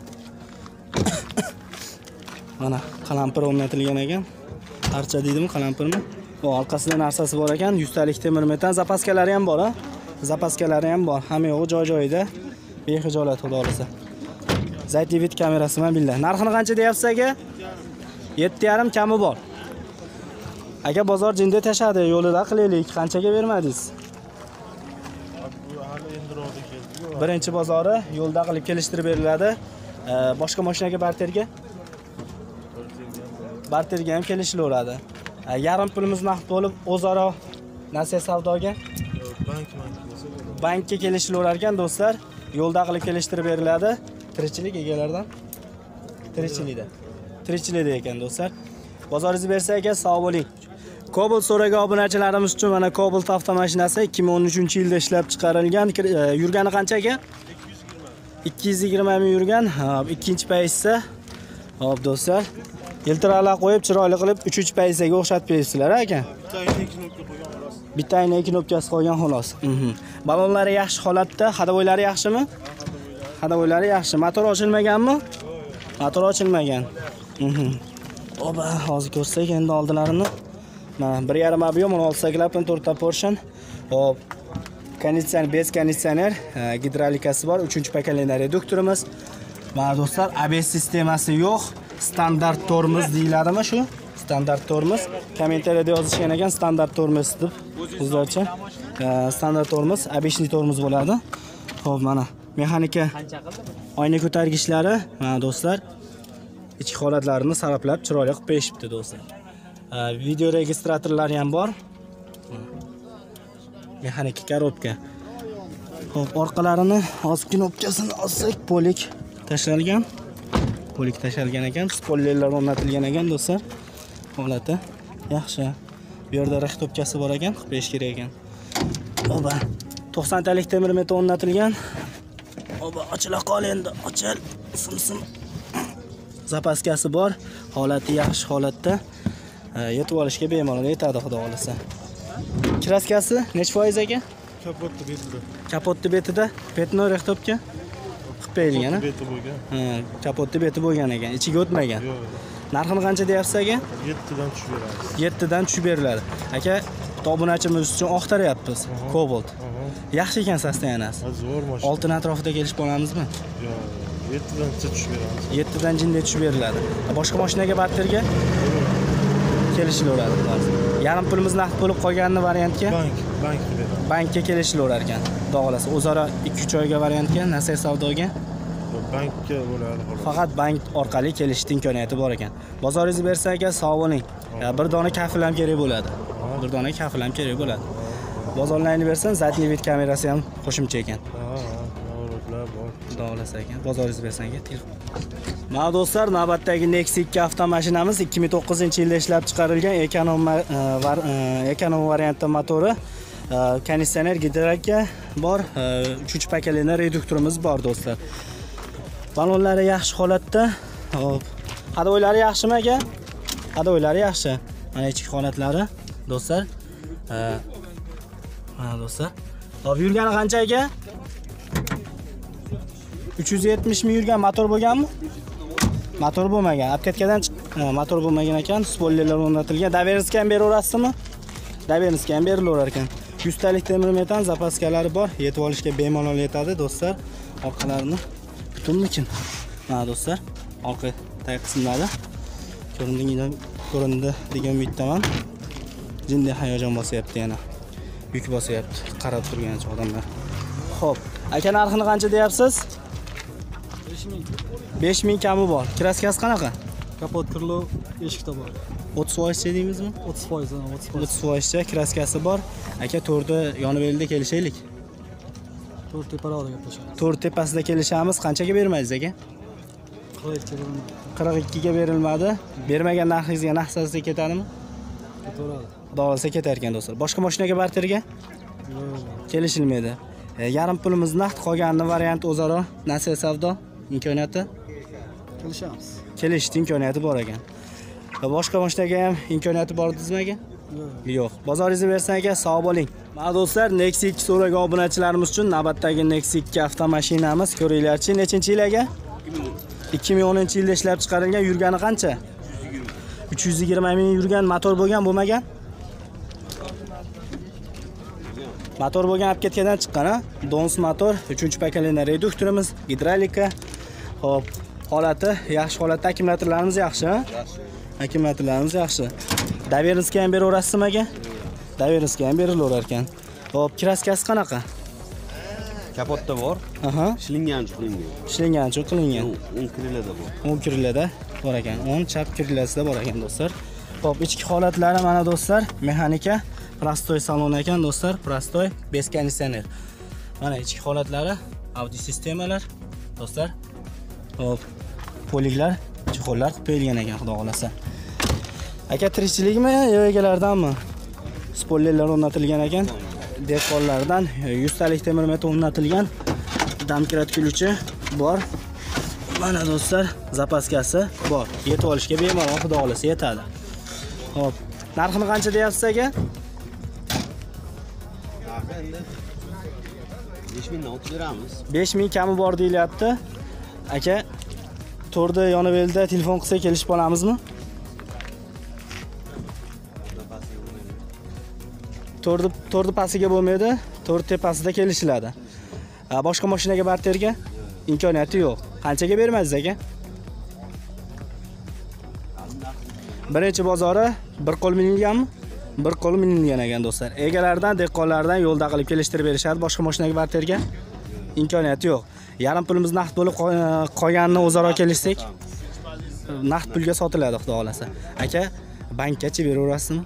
mana qalampir o'rnatilgan ekan. Archa deydimi, qalampirmi? Bu orqasida narsasi bor ekan. yuz talik temir metan, zapaskalari ham bor, ha? Zapaskalari ham bor. Hamma yo'g'i joy-joyida. Bexijolat xudo xolasa. Zaytlivid kamerasi bilan billah. Narxini qancha deyapsiz aka? yetti yarim kami bor. Aka bozor jinda tashadi, yo'lida qilaylik. Qanchaga bermadingiz? Birinchi bozori yo'lda qilib kelishtirib beriladi. Boshqa mashinaga barterga? Barterga ham kelishilaveradi. Yarim pulimiz naqd bo'lib, o'zaro nasiya savdoga? Bank bankka kelishilaverar ekan do'stlar. Yo'lda qilib kelishtirib beriladi. Tirikchilik egalaridan. Tirikchilikda. Tirikchilikda ekan do'stlar. Bozoringiz bersa ekan, sog' bo'ling. Cobalt so'ragan obunachilarimiz uchun mana Cobalt avtomashinasi ikki ming o'n uchinchi yilda ishlab chiqarilgan. Yurgani qancha aka? ikki yuz yigirma ming yurgan. Hop, ikkinchi paytsa. Hop do'stlar, yiltiralar qo'yib chiroyli qilib uchinchi paytsaga o'xshatib bersizlar aka. Bittayni ikki knopkasi qo'ygan xolos. Balonlari yaxshi holatda, hadovoylari yaxshimi? Hadovoylari yaxshi. Motor ochilmaganmi? Motor ochilmagan. Oba, hozir ko'rsak endi oldinlarini. Mana bir yarim ob'yom o'n olti klapan to'rtta portion. Hop. Konditsioner, bez konditsioner, gidrolikasi bor, uchinchi pokoleniya reduktorimiz. Mana do'stlar, A B S sistemasi yo'q. Standart tormoz deyiladimi shu? Standart tormoz. Kommentariyada yozishgan ekan standart tormoz deb. O'zlarcha standart tormoz, A besh tormoz bo'ladi. Xo'p, mana mexanika oyna ko'targichlari, mana do'stlar, ichki holatlarini saraplab chiroyli qilib berishibdi do'stlar. Video registratorlari ham bor. Mexanika korobka. Xo'p, orqalarini hozir knopkasini olsak, polik tashlangan. Polik tashlangan ekan, spoilerlar o'rnatilgan ekan do'stlar. Holati yaxshi. Bu yerda raxtopkasi bor ekan, qilib berish kerak ekan. Oba, to'qson talik temir metan o'rnatilgan. Oba, ochila qol endi, ochil. Sim-sim. Zapaskasi bor, holati yaxshi holatda. Yetib olishga bemalol yetadi xudo xolasa. Kraskasi necha foiz aka? Kapotni betida. Kapotni betida, petno raxtopka qilib berilgan. Beti bo'lgan. Ha, kapotni beti bo'lgan ekan, ichiga o'tmagan. Yo'q. Narxini qancha deyapsiz aka? yetti dan tushib beramiz. yetti dan tushib beriladi. Aka, obunachimiz uchun oqtaryapmiz. Cobalt. Yaxshi ekan sostoyanasi. Zo'r mashina. Oltin atrofida kelishib olamizmi? Yo'q. yetti dan tushib beramiz. yetti dan jinda tushib beriladi. Boshqa mashinaga barterga kelishilaveradi. Yarim pulimiz naqd bo'lib qolganini variantga Bank, bank beramiz. bankka kelishilaverar ekan. Xudo xolasa, o'zaro ikki uch oyga variantga, nasiya savdoga Bankka bo'ladi xolos. faqat bank orqali kelishning imkoniyati bor ekan. Bozoringiz bersa aka, sog' bo'ling. Bir dona kafil ham kerak bo'ladi. Bir dona kafil ham kerak bo'ladi. Bozorlarni bersan, Zatlivid kamerasi ham qo'shimcha ekan. Ha, navrotlar bor. Xudo xolasa ekan. Bozoringiz bersan aka, telefon. Mana do'stlar, navbatdagi Nexus ikki avtomashinamiz ikki ming to'qqizinchi yilda ishlab chiqarilgan ekonom ekonom variantda motori. Konditsioner gidravlika bor, uchinchi pokoleniya reduktorimiz bor do'stlar. Balonlari yaxshi holatda. Hop. Hadoylari yaxshimi aka? Hadoylari yaxshi. Mana ichki holatlari do'stlar. Mana do'stlar. Hop, yurgani qancha aka? uch yuz yetmish ming yurgan motor bo'lganmi? Motor bo'lmagan. Apkatkadan motor bo'lmagan ekan, spoilerlar o'rnatilgan. Daverskiga ham beraverasizmi? Daverskiga ham berilaverar ekan. yuz talik temir metan zapaskalari bor. Yetib olishga bemalol yetadi do'stlar. Orqalarini butunmikin. Mana do'stlar, orqa tag qismlari ko'rindingmi? Ko'rindi degan umiddaman. Jinday hayajon bosyapti yana. Yuk bosyapti. Qarab turgancha odamlar. Xo'p, aka narxini qancha deyapsiz? besh ming kami bor. Kraskasi qanaqa? Kapot kirlo eshikda bor. o'ttiz foiz deymizmi? o'ttiz foiz, o'ttiz foiz. o'ttiz foiz kraskasi bor. Aka to'rda yonib elda kelishaylik. to'rt teparoqda gaplashamiz. to'rt tepasida kelishamiz. Qanchaga bermaysiz aka? qirq ikki ga berilmadi. qirq ikki ga berilmadi. Bermagan narxingizga naqdsizga ketadimi? Ketaveradi. Xudo xolasa ketar ekan do'stlar. Boshqa mashinaga barterga Yo'q. kelishilmaydi. E, yarim pulimiz naqd, qolganini variant o'zaro nasiya savdo imkoniyati. Kelishamiz. Kelishdi imkoniyati bor ekan. Va boshqa mashinaga ham imkoniyati bor dedingizmi aka? Yo'q. Yo'q. Bozoringizni bersan aka, sog' bo'ling. Mana do'stlar, Nexia ikki so'ragan obunachilarimiz uchun navbatdagi Nexia ikki avtomashinamiz. Ko'ringlarchi, nechinchi yil aka? ikki ming o'ninchi yilda ishlab chiqarilgan. Yurgani qancha? uch yuz yigirma ming yurgan, motor bo'lgan, bo'lmagan? Motor bo'lgan apketkadan chiqqan, ha? Dons motor, uchinchi pokoleniya reduktorimiz, gidravlika. Xo'p, holati yaxshi holatda, akkumulyatorlarimiz yaxshi, ha? Yaxshi. Akkumulyatorlarimiz yaxshi. Daverskiga ham beraverasizmi aka? Daverskiga ham berilaverar ekan. Xo'p, kraskasi qanaqa? Kapotda bor. Aha. Ishlangan qilingan. Ishlangan qilingan. o'n krillada bor. o'n krillada bor ekan. o'n chap krillasida bor ekan do'stlar. Xo'p, ichki holatlari mana do'stlar, mexanika, prostoy salon ekan do'stlar, prostoy, bez konditsioner. Mana ichki holatlari, audio sistemalar do'stlar. Xo'p, poliklar, chexollar qilib qo'yilgan ekan, xudo xolasa. Aka tirikchilikmi yo egalardanmi? Spoilerlar o'rnatilgan ekan. Dekollardan yuz talik temir metan o'rnatilgan. Damkiratguvchi bor. Mana do'stlar, zapaskasi bor. Yetib olishga bemalol, xudo xolasa yetadi. Xo'p, narxini qancha deyapsiz aka? besh mingdan o'tib beramiz. besh ming kami bor deyilyapti. Aka, to'rda yonib elda telefon qilsa kelishib olamizmi? to'rda to'rda pasiga bo'lmaydi, to'rt tepasida kelishiladi. Boshqa mashinaga barterga imkoniyati yo'q. Qanchaga bermaysiz aka? Birinchi bozori bir qo'l minilganmi? bir qo'l minilgan ekan do'stlar. Egalardan, dehqonlardan yo'lda qilib kelishtirib berishadi. Boshqa mashinaga barterga imkoniyati yo'q. Yarim pulimiz naqd bo'lib qolganini o'zaro kelishsak, naqd pulga sotiladi, xudo xolasa. Aka, bankkachi beraverasizmi?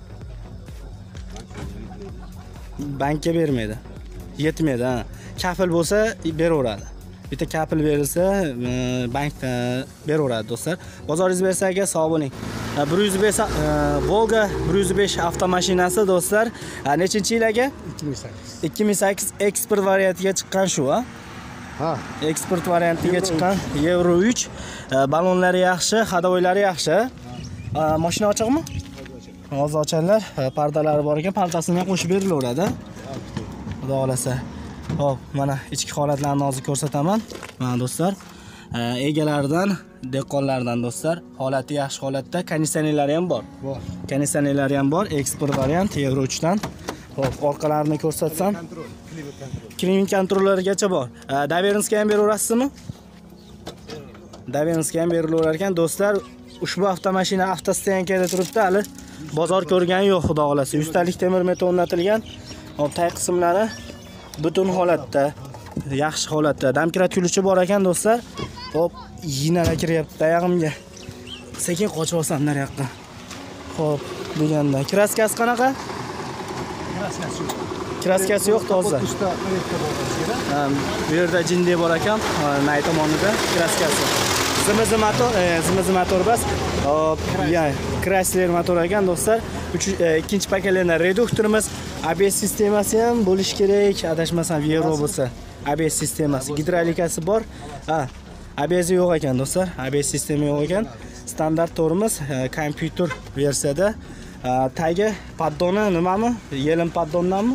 Bankka bermaydi. Yetmaydi, ha. Kafil bo'lsa beraveradi. Bitta kafil berilsa, bankda beraveradi do'stlar. Bozoringiz bersa aka, sog' bo'ling. bir yuz besh Volga bir yuz besh avtomashinasi do'stlar. Nechinchi yil aka? ikki ming sakkiz. ikki ming sakkiz eksport variantiga chiqqan shu, ha? Ha. Eksport variantiga chiqqan Euro uch. Balonlari yaxshi, hadoylari yaxshi. Mashina ochiqmi? Hozir ochadilar. Pardalari bor ekan, pardasini ham qo'shib berilaveradi. Xudo xolasa. Xo'p, mana ichki holatlarni hozir ko'rsataman. Mana do'stlar, egalaridan, dehqonlardan do'stlar, holati yaxshi holatda, konditsionerlari ham bor. Bor. Konditsionerlari ham bor, eksport variant Euro uch dan. Xo'p, orqalarini ko'rsatsam, klimat kontrollerigacha bor. Daverskiga ham beraverasizmi? Daverskiga ham berilaverar ekan do'stlar. Ushbu avtomashina avtostoyankada turibdi, hali bozor ko'rgani yo'q, xudo xolasa. yuz talik temir metan o'rnatilgan. Hop, tag qismlari butun holatda, yaxshi holatda. Damkiratguvchi bor ekan do'stlar. Hop, yinalar kiryapti oyog'imga. Sekin qochib olsam nar yoqqa. Hop, deganda. Kraskasi qanaqa? Kraskasi yo'q. Kraskasi yo'q, toza. Bu yerda jinday bor ekan, nay tomonida kraskasi. zimizi motor, e, zimizi motor bas. Hop, ya Chrysler motor ekan do'stlar. ikkinchi pakalenda reduktorimiz, A B S sistemasi ham bo'lish kerak. Adashmasam Euro bo'lsa. A B S sistemasi, gidrolikasi bor. Ha, A B S yo'q ekan do'stlar. A B S sistemi yo'q ekan. Standart torimiz, kompyuter versiyada. Tagi paddoni nimami? Yelin paddondanmi?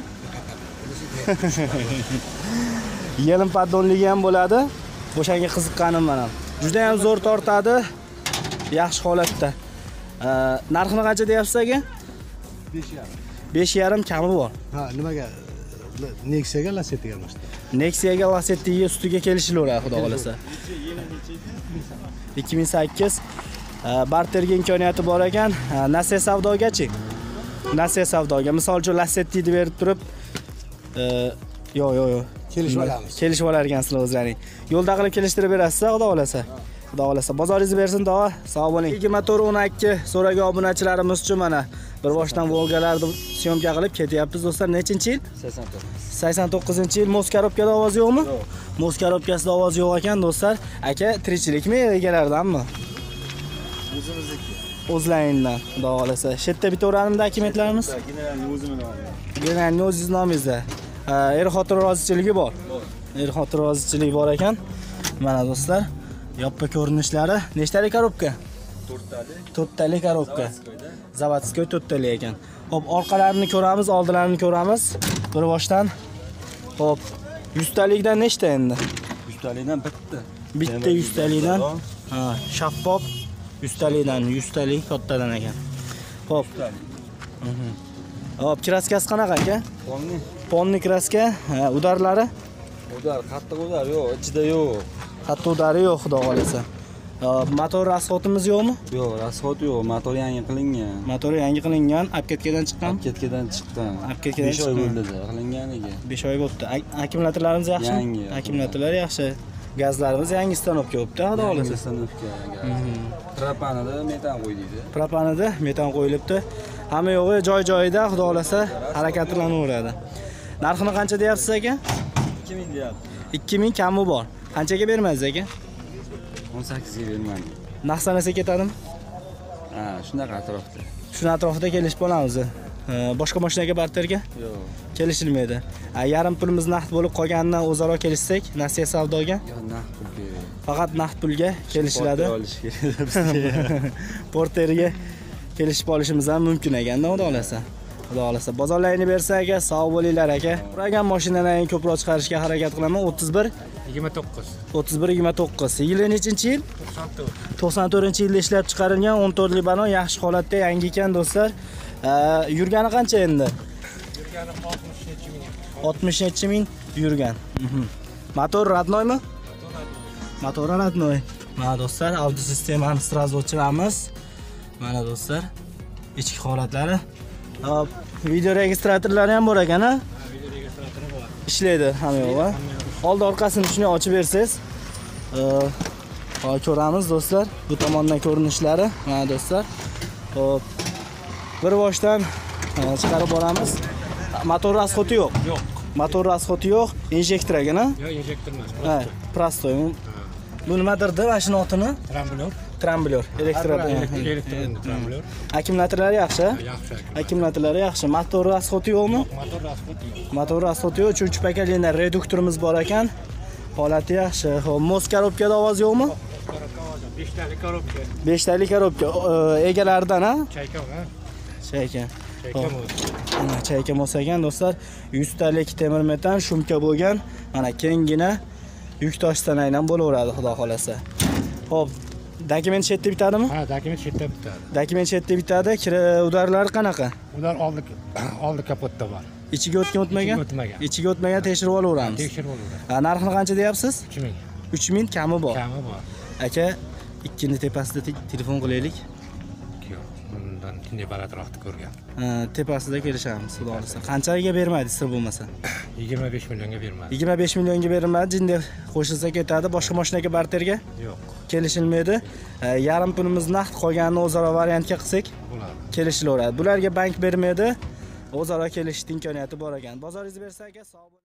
Yelin paddonligi ham bo'ladi. O'shanga qiziqqanim men ham. Juda ham zo'r tortadi. Yaxshi holatda. Narxini qancha deyapsiz aka? besh yarim kami bor. Ha, nimaga? Nexia'ga Lacetti'ga emas. Nexia'ga Lacetti'ga ustiga kelishilaveradi, xudo xolasa. ikki ming sakkiz barterga imkoniyati bor ekan. Nasiya savdogachi? Nasiya savdoga. Misol uchun Lacetti'ni berib turib, yo'q, yo'q, yo'q. Kelishib olamiz. Kelishib olar ekansizlar o'zlaring. Yo'lda qilib kelishtirib berasiz, xudo xolasa. Xudo xolasa. Bozoringiz bersin, tog'a. Sog' bo'ling. ikki motor o'n ikki so'ragan obunachilarimiz uchun mana bir boshdan Volgalarni syomka qilib ketyapmiz do'stlar. Nechinchi yil? sakson to'qqiz. sakson to'qqizinchi yil. Mos korobkada ovoz yo'qmi? Yo'q. Mos korobkasida ovoz yo'q ekan do'stlar. Aka tirikchilikmi egalaridanmi? O'zimizniki. O'zlaringdan, xudo xolasa. Shu yerda bitaveramizda akimetlarimiz. Generalni o'zimni nomim. Generalni o'zingiz nomingizda. Er-xotin rozichiligi bor. Er-xotin rozichiligi bor ekan. Mana do'stlar, yoppa ko'rinishlari. Nechtalik korobka? to'rttalik. to'rttalik korobka. Zavodskoy to'rttalik ekan. Hop, orqalarini ko'ramiz, oldilarini ko'ramiz. Bir boshdan. Hop, yuztalikdan nechta endi? yuztalikdan bitta. Bitta yuztalikdan. Ha, shaffof yuztalikdan, yuztalik kattadan ekan. Hop. Hop, kraskasi qanaqa aka? Ponni. Ponni kraska, udarlari? Udar, qattiq udar yo'q, ichida yo'q. Qattiq udari yo'q, xudo xolasa. Motor rasxotimiz yo'qmi? Yo'q, rasxot yo'q, motor yangi qilingan. Motori yangi qilingan, apketkadan chiqqan. Apketkadan chiqqan. Apketkadan besh oy chiqqan. bo'ldi qilinganiga. besh oy bo'libdi. Akkumulyatorlarimiz yaxshimi? Yangi. Akkumulyatorlar yaxshi. Gazlarimiz yangi stanovka bo'libdi, xudo xolasa. Stanovka. Propanida metan qo'yildi. Propanida metan qo'yilibdi. Hamma yo'g'i joy-joyida, xudo xolasa, harakatlanaveradi. Narxini qancha deyapsiz aka? ikki ming deyapti. ikki ming kami bor. Qanchaga bermaysiz aka? o'n sakkizga bermayman. Narx sanasa ketadimi? Ha, shunaqa atrofda. Shuni atrofida kelishib olamiz. Boshqa mashinaga barterga? Yo'q. Kelishilmaydi. Yarim pulimiz naqd bo'lib qolganidan o'zaro kelishsak, Nasiya savdoga? Yo'q, naqd pulga. Faqat naqd pulga kelishiladi. Olish kerak. Porterga kelishib olishimiz ham mumkin ekanda, xudo xolasa. Xudo xolasa. Bozorlarini bersa aka, sog' bo'linglar aka. Quragan mashinalarni ko'proq chiqarishga harakat qilaman. o'ttiz bir yigirma to'qqiz. o'ttiz bir yigirma to'qqiz. Yili nechinchi yil? to'qson to'rt. to'qson to'rtinchi yilda ishlab chiqarilgan o'n to'rtlik banon yaxshi holatda, yangi ekan do'stlar. Yurgani qancha endi? Yurgani oltmish necha ming. oltmish necha ming yurgan. Motor radnoymi? Motor radnoy. Mana do'stlar, audio sistemani sразу o'chiramiz. Mana do'stlar, ichki holatlari. Hop, video registratorlari ham bor ekan, ha? Video registratori bor. Ishlaydi hamma yo'g'i. Oldi orqasini shunday ochib bersangiz, hop ko'ramiz do'stlar. Bu tomondan ko'rinishlari, mana do'stlar. Hop. Bir boshdan chiqarib boramiz. Motor rasxoti yo'q. Yo'q. Motor rasxoti yo'q, injektor ekan, ha? Yo'q, injektor emas. Ha, prostoy. Bu nimadirdi mashina otini? Tramblyor. Tramblyor, elektro Elektron tramblyor. Akkumulyatorlari yaxshi? Yaxshi. Akkumulyatorlari yaxshi. Motor rasxoti yo'qmi? Motor rasxoti yo'q. Motor rasxoti yo'q, uchinchi pakalenda reduktorimiz bor ekan. Holati yaxshi. Xo'p, mos korobkada ovoz yo'qmi? beshtalik korobka. beshtalik korobka egalaridan, ha? Chayka, ha? Chayka. Chayka mos. Mana chayka mos ekan do'stlar. yuz talik temir metan shumka bo'lgan. Mana kengina yuk tashdan aynan bo'laveradi, xudo xolasa. Xo'p, dokument chetda bitadimi? Ha, dokument chetda bitadi. Dokument chetda bitadi. Kira udarlari qanaqa? Ular oldi oldi kapotda bor. Ichiga o'tgan o'tmagan? Ichiga o'tmagan. Ichiga o'tmagan tekshirib olaveramiz. Tekshirib olaveramiz. Ha, narxini qancha deyapsiz? uch ming. uch ming kami bor. Kami bor. Aka, ikkini tepasida telefon qilaylik. Yo'q, undan tinday balandroqni ko'rgan. Ha, tepasida kelishamiz, xudo xolasa. Qanchaga bermaydi, sir bo'lmasa? yigirma besh millionga bermadi. yigirma besh millionga berilmadi, jinda qo'shilsa ketadi. Boshqa mashinaga barterga Yo'q, kelishilmaydi. Yarim pulimiz naqd qolganini o'zaro variantga qilsak, bo'ladi. kelishilaveradi. Bularga bank bermaydi. O'zaro kelishishning imkoniyati bor ekan. Bozoringiz bersa aka, sog'